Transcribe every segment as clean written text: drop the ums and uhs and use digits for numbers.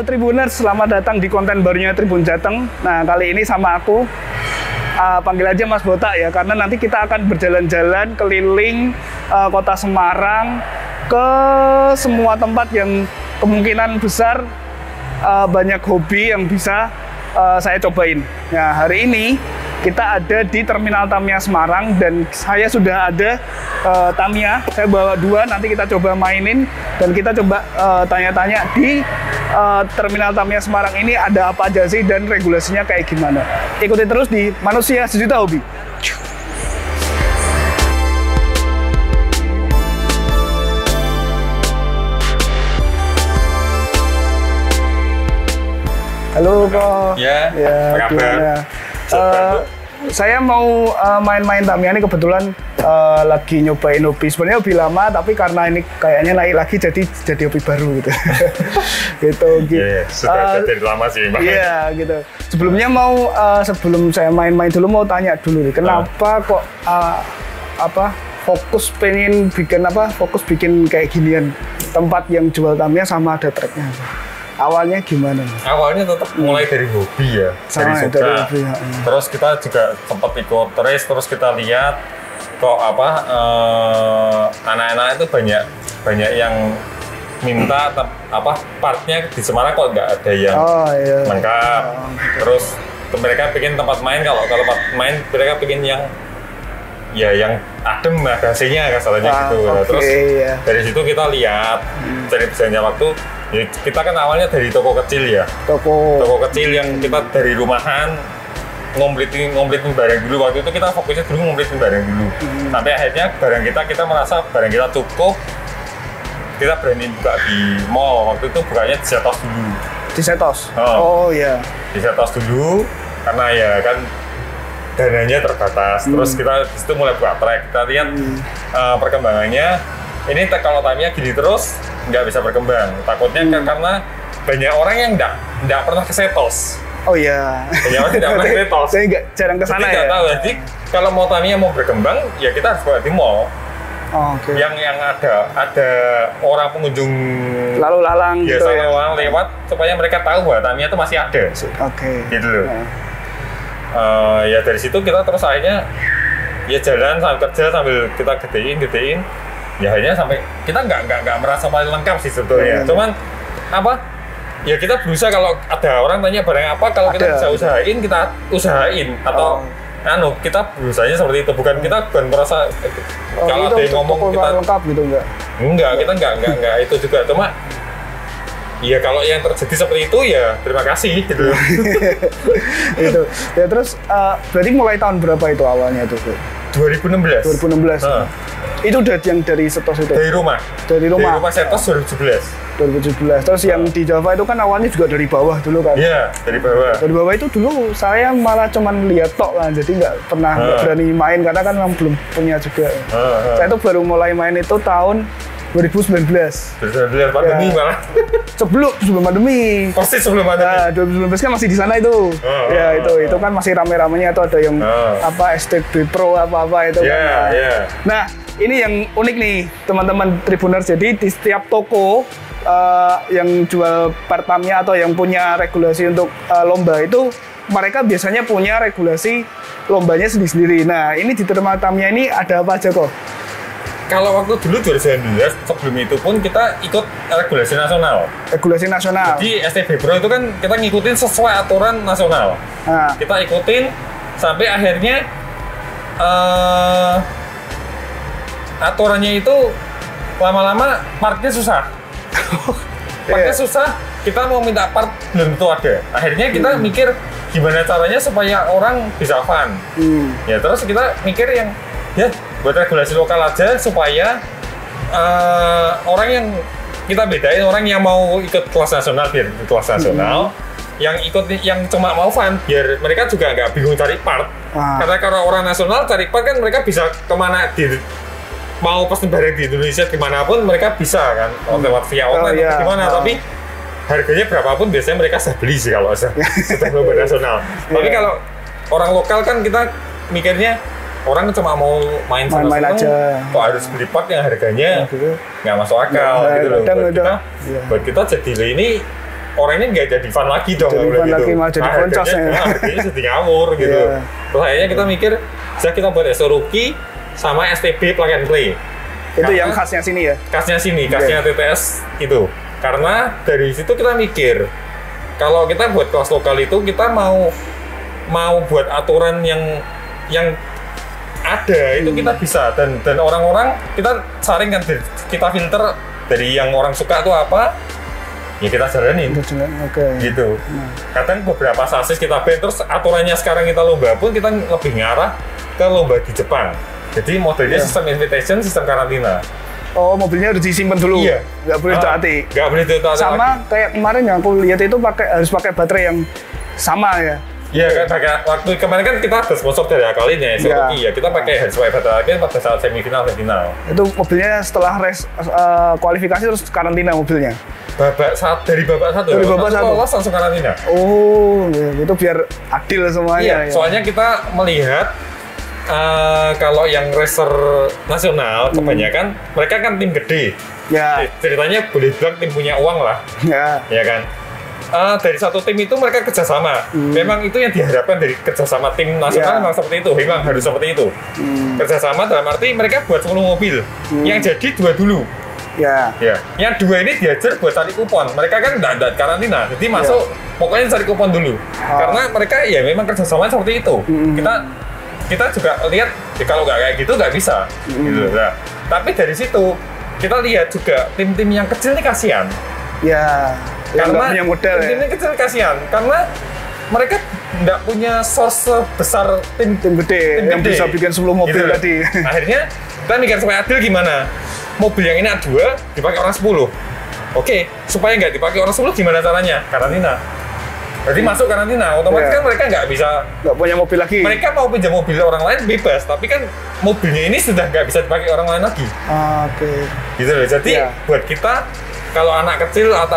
Tribuners, selamat datang di konten barunya Tribun Jateng. Nah, kali ini sama aku, panggil aja Mas Botak ya, karena nanti kita akan berjalan-jalan keliling kota Semarang ke semua tempat yang kemungkinan besar banyak hobi yang bisa saya cobain. Nah, hari ini kita ada di Terminal Tamiya Semarang dan saya sudah ada Tamiya. Saya bawa dua, nanti kita coba mainin dan kita coba tanya-tanya di Terminal Tamiya Semarang ini ada apa aja sih dan regulasinya kayak gimana. Ikuti terus di Manusia Sejuta Hobi. Halo Ko. Ya, apa kabar? Saya mau main-main Tamiya ini kebetulan lagi nyobain hobi. Sebenarnya hobi lama, tapi karena ini kayaknya naik lagi jadi hobi baru gitu. Gitu. Iya, sudah dari lama sih. Iya, gitu. Sebelumnya sebelum saya main-main dulu mau tanya dulu nih, kenapa kok fokus bikin kayak ginian tempat yang jual Tamiya sama ada treknya. Awalnya gimana? Awalnya tetap mulai dari hobi ya, dari suka. Dari hobi, ya. Terus kita juga sempat ikut race, terus kita lihat kok anak-anak itu banyak yang minta partnya di Semarang kok nggak ada yang lengkap. Terus mereka bikin tempat main, kalau tempat main mereka bikin yang adem lah hasilnya kasarannya gitu. Terus dari situ kita lihat dari berjalannya waktu. Ya, kita kan awalnya dari toko kecil ya, toko kecil yang kita dari rumahan ngomplitin barang dulu. Waktu itu kita fokusnya dulu ngomplitin barang dulu, sampai akhirnya kita merasa barang kita cukup, kita berani buka di mall. Waktu itu bukanya di Setos dulu. Di Setos? Oh iya. Di Setos dulu, karena ya kan dananya terbatas. Terus kita di situ mulai buka trek, kita lihat perkembangannya. Ini kalau Tamiya gini terus nggak bisa berkembang. Takutnya karena banyak orang yang nggak pernah ke Setos. Oh iya. Banyak orang tidak pernah ke Setos. Saya jarang ke sana ya. Tahu. Jadi kalau mau Tamiya mau berkembang, ya kita harus buat di mall. Oh, okay. Yang ada orang pengunjung lalu lalang gitu ya. Lalu lalang lewat supaya mereka tahu bahwa Tamiya itu masih ada. Oke. Gitu loh. Ya dari situ kita terus akhirnya ya jalan sambil kerja sambil kita gedein. Ya hanya sampai kita nggak merasa paling lengkap sih sebetulnya. Cuman ya kita berusaha kalau ada orang tanya barang apa, kalau kita bisa usahain kita usahain atau kita berusahanya seperti itu. Kita bukan merasa kalau ada yang ngomong kita lengkap gitu enggak, kita enggak itu juga. Cuma ya kalau yang terjadi seperti itu ya terima kasih gitu. Itu ya. Terus berarti mulai tahun berapa itu awalnya tuh? 2016. Itu udah yang dari Setos itu? Dari rumah Setos 2017. Terus yang di Java itu kan awalnya juga dari bawah dulu kan? Iya, dari bawah. Dari bawah itu dulu saya malah cuman lihat tok kan, jadi nggak berani main karena kan memang belum punya juga. Saya tuh baru mulai main itu tahun 2019 pandemi malah. Sebelum pandemi. Persis sebelum pandemi. 2019 kan masih di sana itu. Itu kan masih rame-ramenya, itu ada yang STB Pro apa itu kan. Nah, ini yang unik nih teman-teman Tribuners. Jadi di setiap toko yang jual part Tamiya atau yang punya regulasi untuk lomba itu, mereka biasanya punya regulasi lombanya sendiri-sendiri. Nah, ini di Terminal Tamiya ini ada apa aja kok? Kalau waktu dulu 2019, sebelum itu pun kita ikut regulasi nasional. Regulasi nasional. Jadi STB Pro itu kan kita ngikutin sesuai aturan nasional. Kita ikutin sampai akhirnya aturannya itu lama-lama partnya susah. Susah. Kita mau minta part belum tentu ada. Akhirnya kita mikir gimana caranya supaya orang bisa fun. Ya terus kita mikir yang buat regulasi lokal aja supaya orang yang kita bedain, orang yang mau ikut kelas nasional biar ikut kelas nasional, yang cuma mau fun biar mereka juga nggak bingung cari part. Karena kalau orang nasional cari part kan mereka bisa kemana mau pesen barang di Indonesia dimanapun mereka bisa kan, lewat via online atau gimana. Tapi harganya berapapun biasanya mereka sudah beli sih kalau sudah lomba nasional. Tapi kalau orang lokal kan kita mikirnya orang cuma mau main aja, kok harus beli part yang harganya nggak masuk akal gitu loh. Buat kita jadi ini orangnya nggak jadi fun lagi dong. Jadi fun lagi, malah jadi boncos ya. Harganya jadi ngawur gitu. Iya. Terus akhirnya kita mikir, bisa kita buat SO Rookie sama STB plug and play. Itu yang khasnya sini ya? Khasnya sini, khasnya TTS itu. Karena dari situ kita mikir, kalau kita buat kelas lokal itu kita mau buat aturan yang ada itu kita bisa, dan orang-orang kita saring kan, kita filter dari yang orang suka itu apa ya kita jalanin. Gitu. Kadang beberapa sasis kita ban, terus aturannya sekarang kita lomba pun kita lebih ngarah ke lomba di Jepang. Jadi modelnya sistem invitation, sistem karantina. Oh, mobilnya harus disimpan dulu. Iya. Nggak boleh ditaati. Nggak boleh ditaati. Sama kayak kemarin yang aku lihat itu harus pakai baterai yang sama ya. Iya, kan waktu kemarin kan kita ada sponsor dari Akalin ya, ya kita pakai harus pakai baterai pada saat semifinal dan final. Itu mobilnya setelah kualifikasi terus karantina mobilnya. Dari babak satu lolos langsung karantina. Oh, ya, itu biar adil semuanya. Iya, ya. soalnya kita melihat kalau yang racer nasional kebanyakan mereka kan tim gede. Ya. Ceritanya boleh bilang tim punya uang lah. Ya kan. Dari satu tim itu mereka kerjasama. Memang itu yang diharapkan dari kerjasama tim nasional, memang seperti itu. Memang harus seperti itu. Kerjasama dalam arti mereka buat 10 mobil. Yang jadi 2 dulu. Ya. Yang 2 ini diajar buat cari kupon. Mereka kan tidak karantina. Jadi masuk pokoknya cari kupon dulu. Karena mereka ya memang kerjasama seperti itu. Kita juga lihat kalau nggak kayak gitu nggak bisa. Gitu. Nah, tapi dari situ kita lihat juga tim-tim yang kecil ini kasihan. Ya. Karena punya modal tim kecil kasihan karena mereka nggak punya source besar tim gede yang bisa bikin 10 mobil gitu. Tadi. Akhirnya kita mikir supaya adil gimana? Mobil yang ini A2 dipakai orang 10. Oke, supaya nggak dipakai orang 10 gimana caranya? Karantina. Jadi masuk karantina, otomatis kan mereka nggak punya mobil lagi. Mereka mau pinjam mobil orang lain bebas, tapi kan mobilnya ini sudah nggak bisa dipakai orang lain lagi. Oke. Gitu loh. Jadi buat kita, kalau anak kecil atau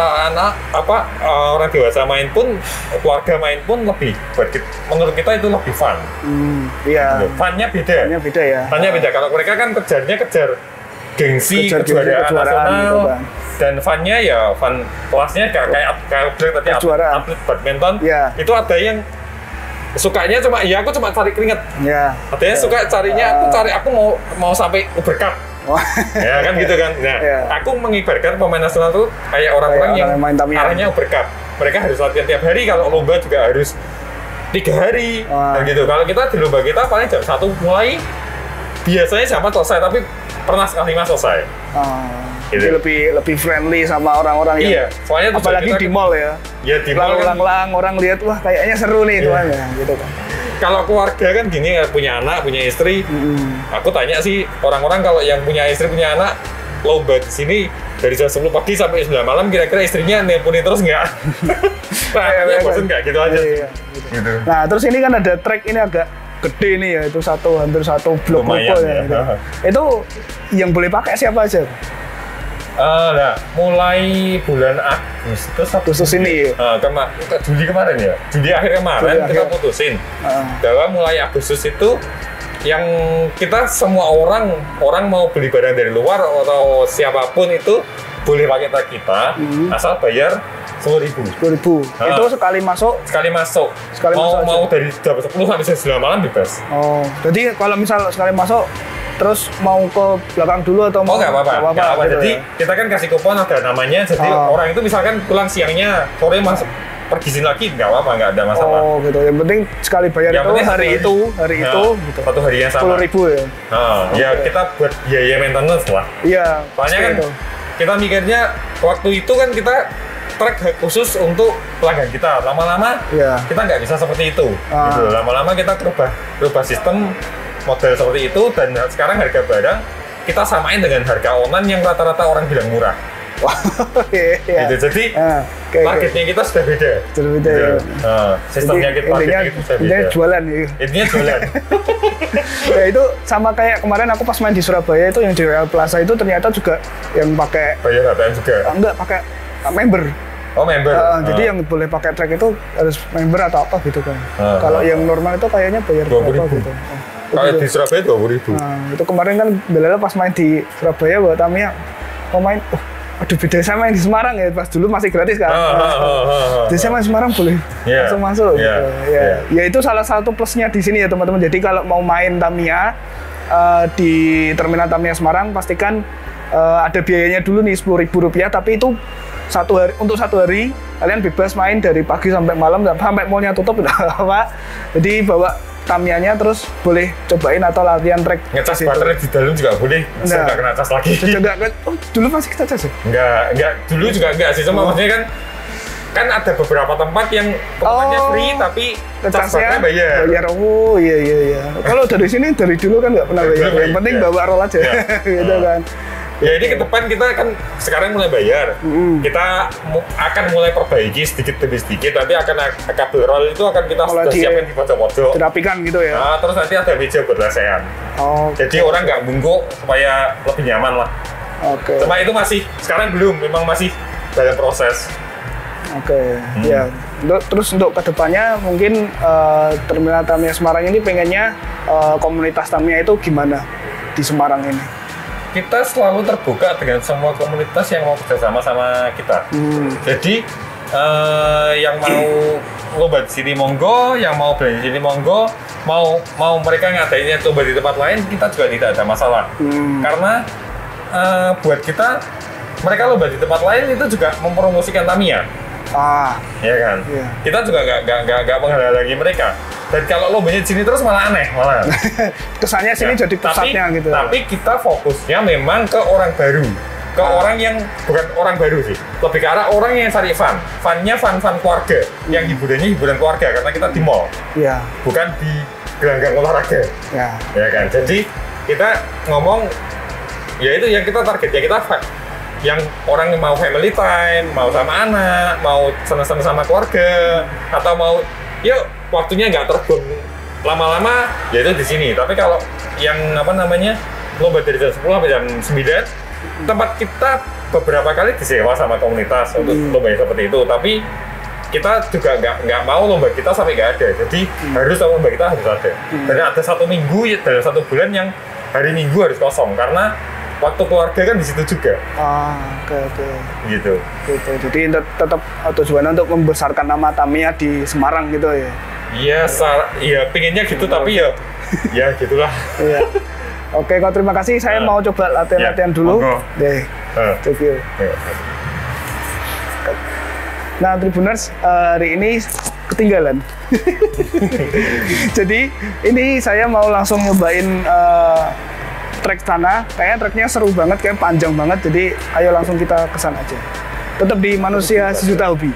orang dewasa main pun, keluarga main pun lebih menurut kita itu lebih fun. Iya. Funnya beda. Funnya beda ya. Funnya beda. Kalau mereka kan kejar gengsi, kejuaraan nasional, gitu, dan funnya ya fun kelasnya kayak tadi atlet badminton. Itu ada yang sukanya aku cuma cari keringet. Ada yang suka carinya aku mau sampai Uber Cup. Ya kan gitu kan. Nah, aku mengibarkan pemain nasional tuh kayak orang-orang yang arahnya Uber Cup. Mereka harus latihan tiap hari, kalau lomba juga harus 3 hari. Dan gitu. Kalau kita di lomba kita paling jam 1 mulai, biasanya jam 4 selesai, tapi pernah sekali 5 selesai. Gitu. Jadi lebih friendly sama orang-orang yang soalnya apalagi di mall ya. Ya di mall kan orang lihat wah kayaknya seru nih tuan ya gitu kan. Kalau keluarga kan gini, punya anak, punya istri. Aku tanya sih orang-orang kalau yang punya istri, punya anak, lomba di sini dari jam 10 pagi sampai 9 malam, kira-kira istrinya nelponin terus nggak? Nah, ya bosan nggak? Gitu aja. Gitu. Nah, terus ini kan ada track ini agak gede nih ya, itu hampir satu blok ruko ya. Gitu. Itu yang boleh pakai siapa aja? Nah, mulai bulan Agustus ini Juli kemarin ya, Juli akhir kemarin kita putusin bahwa mulai Agustus itu yang kita semua orang mau beli barang dari luar atau siapapun itu boleh pakai tag kita asal bayar 10.000. Itu sekali masuk. Mau dari jam 10 sampai jam 9 malam bebas. Oh, jadi kalau misal sekali masuk terus mau ke belakang dulu atau nggak apa-apa. Gitu jadi ya? kita kan kasih kupon ada namanya, jadi orang itu misalkan pulang siangnya, sore masuk pergi sini lagi nggak apa-apa, nggak ada masalah. Oh gitu, yang penting sekali bayar itu hari itu gitu. Satu hari yang sama. 10.000 ya. Kita buat biaya maintenance lah. Iya. Soalnya kan kita mikirnya waktu itu kan kita track khusus untuk pelanggan kita. Lama-lama kita nggak bisa seperti itu. Gitu. Lama-lama kita berubah sistem model seperti itu, dan sekarang harga barang kita samain dengan harga online yang rata-rata orang bilang murah. Gitu. Jadi targetnya kita sudah beda. Ya. Sistemnya kita sudah beda. Jualan ya. Intinya jualan. Ya itu sama kayak kemarin aku pas main di Surabaya itu yang di Real Plaza itu ternyata juga yang pakai bayar HPM juga. Enggak, pakai member. Oh, member. Jadi yang boleh pakai track itu harus member atau apa gitu kan. Kalau yang normal itu kayaknya bayar berapa gitu. Kalau di Surabaya 20.000. Itu kemarin kan Belala pas main di Surabaya buat Tamiya mau main, aduh beda sama yang di Semarang ya, pas dulu masih gratis kan. Jadi sama di Semarang boleh langsung masuk gitu. Ya itu salah satu plusnya di sini ya teman-teman. Jadi kalau mau main Tamiya di Terminal Tamiya Semarang, pastikan ada biayanya dulu nih Rp10.000, tapi itu untuk satu hari kalian bebas main dari pagi sampai malam, sampai mallnya tutup udah apa. Jadi bawa Tamiyanya terus boleh cobain atau latihan trek. Ngecas baterai di dalam juga boleh, nggak kena cas lagi. Dulu masih kita cas ya? Enggak, dulu juga enggak sih, cuma maksudnya kan ada beberapa tempat yang tempatnya free tapi cas baterai bayar. Oh iya. Kalau dari sini dari dulu kan nggak pernah bayar. Yang penting bawa roll aja, gitu kan. Ya ini ke depan kita kan sekarang mulai bayar. Kita akan mulai perbaiki sedikit demi sedikit. Nanti akan kabel roll itu akan kita sudah siapkan di pojok-pojok. Dirapikan gitu ya. Nah, terus nanti ada meja buat lesehan. Jadi orang nggak bungkuk supaya lebih nyaman lah. Cuma itu sekarang belum, memang masih dalam proses. Ya. Terus untuk kedepannya mungkin Terminal Tamiya Semarang ini pengennya komunitas Tamiya itu gimana di Semarang ini? Kita selalu terbuka dengan semua komunitas yang mau kerjasama sama kita. Jadi yang mau lomba di sini monggo, yang mau belanja di sini monggo, mau mereka ngadainnya lomba di tempat lain, kita juga tidak ada masalah. Karena buat kita, mereka lomba di tempat lain itu juga mempromosikan Tamiya. Ya kan? Kita juga nggak menghalangi mereka. Dan kalau lombanya di sini terus malah aneh, malah. Kesannya sini jadi pusatnya gitu. Tapi kita fokusnya memang ke orang baru, ke orang yang bukan orang baru sih, lebih ke arah orang yang cari fun. Funnya fun keluarga, yang hiburannya hiburan keluarga karena kita di mall, bukan di gelanggang olahraga. Ya kan. Jadi kita ngomong, ya itu yang kita target, ya kita yang orang yang mau family time, mau sama anak, mau senang-senang sama keluarga, atau mau yuk waktunya nggak terbuang lama-lama, ya itu di sini. Tapi kalau yang lomba dari jam 10 sampai jam 9, tempat kita beberapa kali disewa sama komunitas untuk lomba yang seperti itu. Tapi kita juga nggak mau lomba kita sampai nggak ada. Jadi harus lomba kita harus ada. Dan ada 1 minggu dalam 1 bulan yang hari Minggu harus kosong karena waktu keluarga kan di situ juga. Gitu. Jadi tetap tujuannya untuk membesarkan nama Tamiya di Semarang gitu ya. Iya, pengennya gitu tapi ya gitulah. Oke, kau terima kasih. Saya mau coba latihan dulu. Thank you. Nah, Tribuners, hari ini ketinggalan. Jadi ini saya mau langsung nyobain trek sana. Kayaknya treknya seru banget, kayak panjang banget. Jadi ayo langsung kita kesana aja. Tetap di Manusia Sejuta Hobi.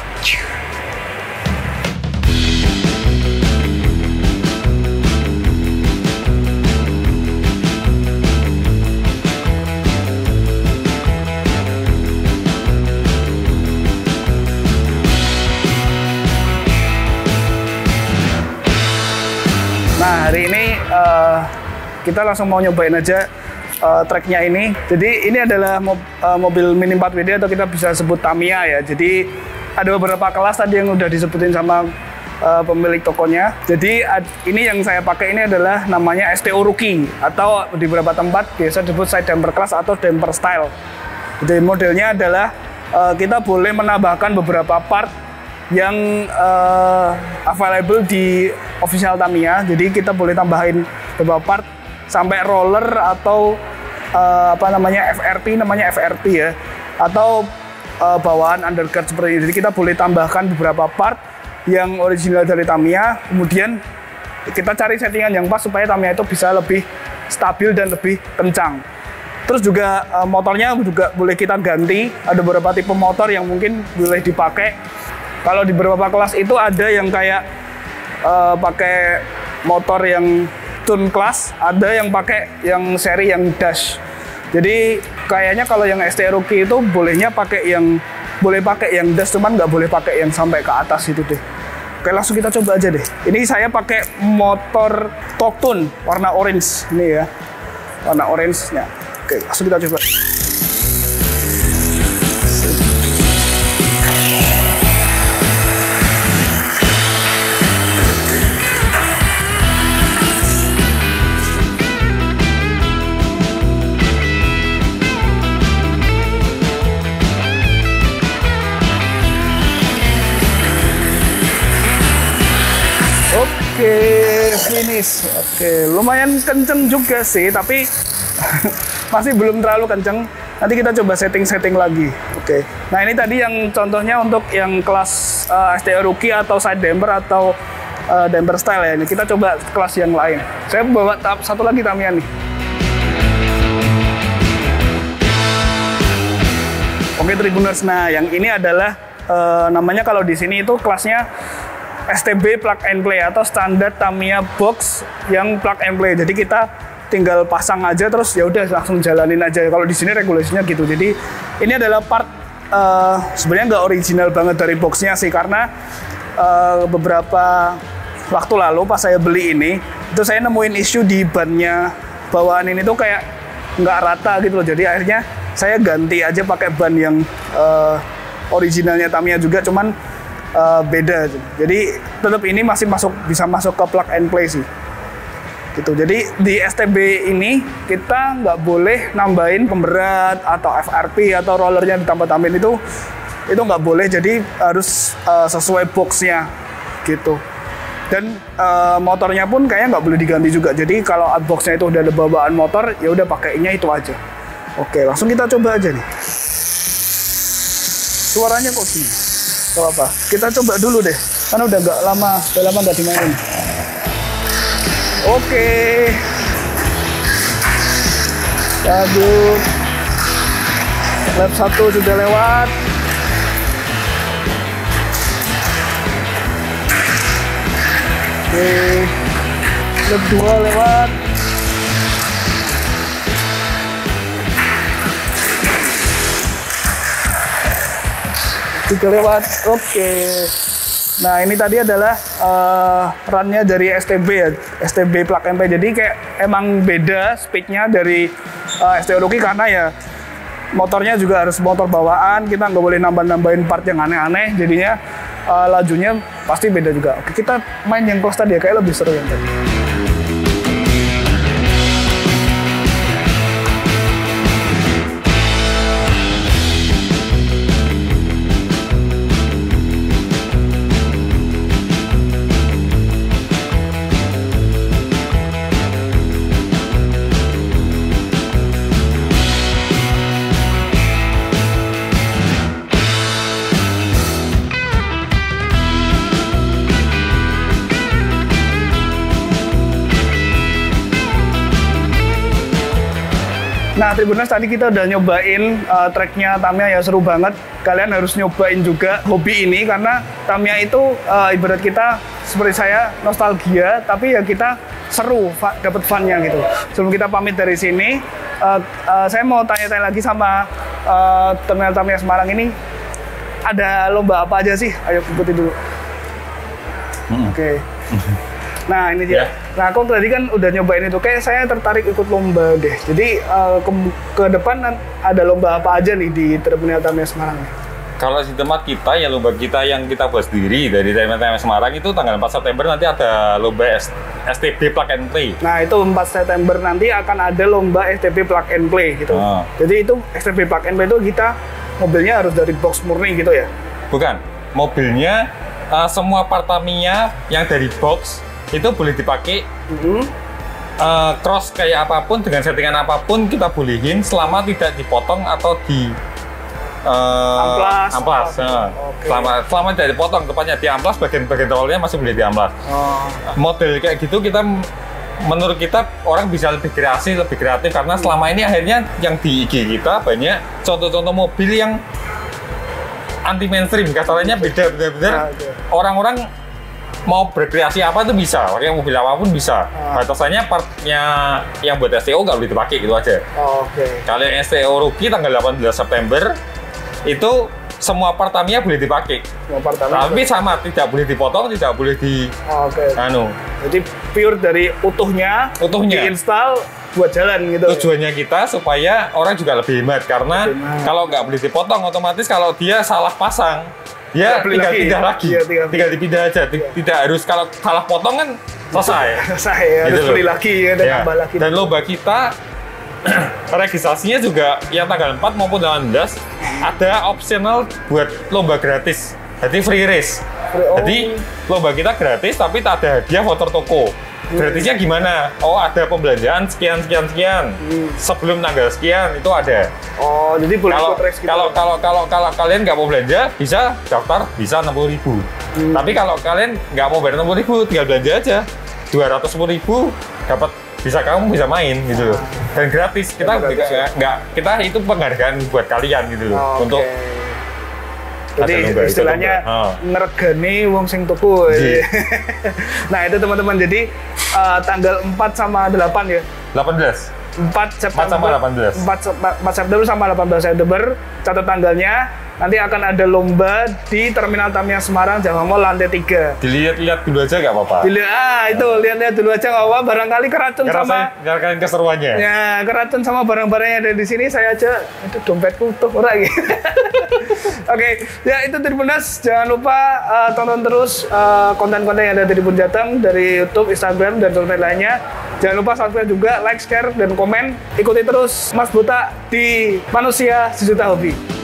Nah, hari ini kita langsung mau nyobain aja treknya ini. Jadi ini adalah mobil Mini 4WD atau kita bisa sebut Tamiya ya. Jadi ada beberapa kelas tadi yang udah disebutin sama pemilik tokonya. Jadi ini yang saya pakai ini adalah namanya STO Rookie atau di beberapa tempat biasa disebut side damper class atau damper style. Jadi modelnya adalah kita boleh menambahkan beberapa part yang available di official Tamiya. Jadi kita boleh tambahin beberapa part sampai roller atau FRP ya, atau bawaan underguard seperti ini. Jadi kita boleh tambahkan beberapa part yang original dari Tamiya, kemudian kita cari settingan yang pas supaya Tamiya itu bisa lebih stabil dan lebih kencang. Terus juga motornya juga boleh kita ganti, ada beberapa tipe motor yang mungkin boleh dipakai. Kalau di beberapa kelas itu ada yang kayak pakai motor yang tune class, ada yang pakai yang seri yang dash. Jadi kayaknya kalau yang ST Rookie itu boleh pakai yang dash, cuman nggak boleh pakai yang sampai ke atas itu deh. Oke, langsung kita coba aja deh. Ini saya pakai motor Torque Tune warna orange ini ya, warna orange-nya. Oke, langsung kita coba. Oke, finish. Oke, lumayan kenceng juga sih, tapi masih belum terlalu kenceng. Nanti kita coba setting-setting lagi. Oke. Nah, ini tadi yang contohnya untuk yang kelas STO Rookie atau side damper atau damper style ya. Ini kita coba kelas yang lain. Saya bawa satu lagi Tamiya nih. Oke, Tribuners. Nah, yang ini adalah namanya kalau di sini itu kelasnya STB plug and play atau standar Tamiya box yang plug and play. Jadi kita tinggal pasang aja terus ya udah langsung jalanin aja. Kalau di sini regulasinya gitu. Jadi ini adalah part sebenarnya nggak original banget dari boxnya sih, karena beberapa waktu lalu pas saya beli ini itu saya nemuin isu di bannya bawaan ini tuh kayak nggak rata gitu loh. Jadi akhirnya saya ganti aja pakai ban yang originalnya Tamiya juga, cuman beda. Jadi tetap ini masih bisa masuk ke plug and play sih. Gitu. Jadi di STB ini kita nggak boleh nambahin pemberat atau FRP atau rollernya ditambah-tambahin itu nggak boleh. Jadi harus sesuai boxnya gitu. Dan motornya pun kayaknya nggak boleh diganti juga. Jadi kalau boxnya itu udah ada bawaan motor, ya udah pakainya itu aja. Oke, langsung kita coba aja nih. Suaranya kok gini? Gak apa, kita coba dulu deh, karena udah lama nggak dimainin. Oke, aduh, lap 1 sudah lewat. Oke, lap 2 lewat. Tiga lewat, oke. Nah, ini tadi adalah run-nya dari STB ya, STB plug and play. Jadi kayak emang beda speednya dari STO Rookie karena ya motornya juga harus motor bawaan. Kita nggak boleh nambah-nambahin part yang aneh-aneh. Jadinya lajunya pasti beda juga. Oke, kita main yang close tadi ya, kayak lebih seru yang tadi. Nah, Tribuners, tadi kita udah nyobain tracknya Tamiya ya, seru banget. Kalian harus nyobain juga hobi ini karena Tamiya itu ibarat kita seperti saya nostalgia, tapi ya kita seru, dapat fun-nya gitu. Sebelum kita pamit dari sini, saya mau tanya-tanya lagi sama Terminal Tamiya Semarang ini, ada lomba apa aja sih? Ayo ikuti dulu. Oke. Nah, ini dia. Nah, aku tadi kan udah nyobain itu, kayak saya tertarik ikut lomba deh. Jadi ke depan ada lomba apa aja nih di Terminal Tamiya Semarang? Kalau di tempat kita, ya lomba kita yang kita buat sendiri dari Terminal Tamiya Semarang itu tanggal 4 September nanti ada lomba STB Plug and Play. Nah, itu 4 September nanti akan ada lomba STB Plug and Play gitu. Jadi itu STB Plug and Play itu kita mobilnya harus dari box murni gitu ya? Bukan, mobilnya semua part Tamiya yang dari box itu boleh dipakai cross kayak apapun dengan settingan apapun kita bolehin selama tidak dipotong atau di amplas. Selama tidak dipotong, tepatnya di amplas, bagian-bagian tolnya masih boleh diamplas. Model kayak gitu kita menurut kita orang bisa lebih kreatif karena selama ini akhirnya yang di IG kita banyak contoh-contoh mobil yang anti mainstream, kasarannya beda benar-benar. Orang-orang mau berkreasi apa tuh bisa, pakai mobil apapun bisa. Batasannya partnya yang buat STO nggak boleh dipakai gitu aja. Kalau yang STO Rookie tanggal 18 September itu semua part Tamiya boleh dipakai. Tapi sama, tidak boleh dipotong, tidak boleh di Jadi pure dari utuhnya diinstal buat jalan gitu. Tujuannya kita supaya orang juga lebih hemat karena kalau nggak boleh dipotong otomatis kalau dia salah pasang ya tinggal pindah lagi, tinggal dipindah aja, tidak harus kalau salah potong kan selesai ya, harus beli lagi ya, dan tambah lagi. Dan lomba kita registrasinya juga yang tanggal 4 maupun 18 ada optional buat lomba gratis, jadi free race. Oh. Jadi lomba kita gratis tapi tak ada hadiah voucher toko. Gratisnya gimana? Oh, ada pembelanjaan sekian. Sebelum tanggal sekian itu ada. Oh, jadi boleh ikut race gitu. Kalau kalian nggak mau belanja, bisa daftar bisa 60.000. Tapi kalau kalian nggak mau bayar 60.000, tinggal belanja aja 210.000, dapat kamu bisa main gitu loh. Dan gratis. Kita kita itu penghargaan buat kalian gitu loh. Untuk jadi istilahnya ngeregani wong sing tuku. Nah itu teman-teman, jadi tanggal 4 sama 8 ya? 18. 4 September, 4 September sama 18 September, catat tanggalnya. Nanti akan ada lomba di Terminal Tamiya Semarang, Java Mall lantai 3. Dilihat-lihat dulu aja nggak apa-apa. Itu lihat-lihat dulu aja nggak apa-apa. Barangkali keracun sama. Kalian keseruannya. Ya, keracun sama barang-barang yang ada di sini. Saya aja itu dompetku tuh orang gitu. Oke, ya itu Tribuners. Jangan lupa tonton terus konten-konten yang ada dari Tribun Jateng dari YouTube, Instagram dan sosmed lainnya. Jangan lupa subscribe juga, like, share dan komen. Ikuti terus Mas Botak di Manusia Sejuta Hobi.